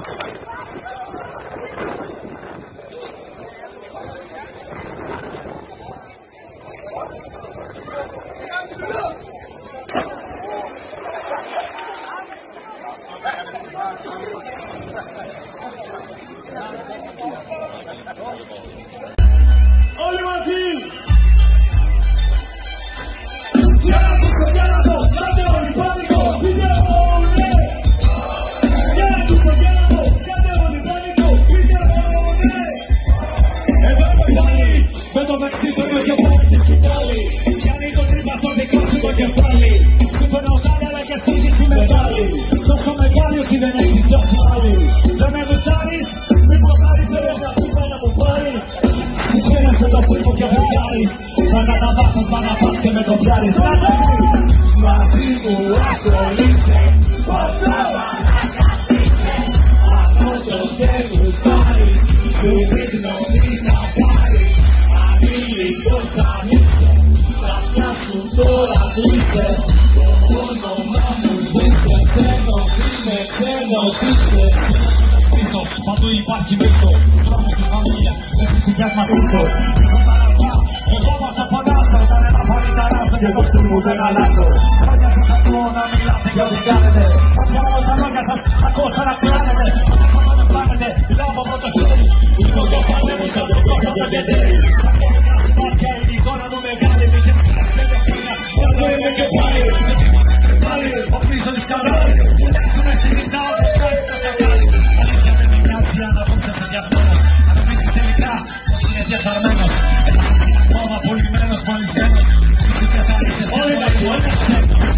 Όλοι μαζί! Με το μεξίπεδο και πάλι τη σκητάλη κι ανοίγω τρύπα στο δικό σου το κεφάλι. Σου φέρνω σαν αλλά και στήχηση μεγάλη. Τόσο μεγάλη όσοι δεν έχεις δώσει άλλη. Δεν με γουστάρεις, μήπως άλλη πρέπει να πει να μου πάρεις. Συγχαίρεσαι το στύπο και βγάλεις. Θα καταβάθος μα να πας και με το πιάρεις. Μαζί μου ασχολείσαι, πόσα μαλάκας είσαι. Αν όντως δεν γουστάρεις, σου δείχνω τι να πάρεις. Ανήλικος αν είσαι, θα πιάσουν τώρα κλείσε. Το όνομα μου σβήσε, ξένος είμαι, ξένος είσαι. Πίσω, παντού υπάρχει μίσο, τρόμος της φαμίλιας, μες της υγειάς μας ίσο. Εγώ μας θα φωνάσω, όταν ένα φωνή ταράσω και εγώ στην μου δεν αλλάζω. Χρόνια σας ακούω να μιλάτε για ό,τι κάνετε. Θα πιάνω στα λόγια σας, ακούω σαν να ξεράνετε. Όταν θα με φάνετε, μιλάω από πρώτο χέρι. Λίγο το φανέμι σαν το κόχτα με πεντέρι. Θα πω με κράση μάτια, η εικόνα μου μεγάλη. Μη και σκάσει με παιχνίδια, αυτό είμαι και πάλι. Πάλι, ο πίσω της κανάλι. Μιλάξουμε στη νύχτα όπως κάνει το τσακάλι. Αλήθεια δεν με νοιάζει αν απόψε σε διαγνώνας. Αν πείσεις τελικά πως είναι διεφθαρμένος. Ακόμα πουλημένος, μολυσμένος. Όλοι με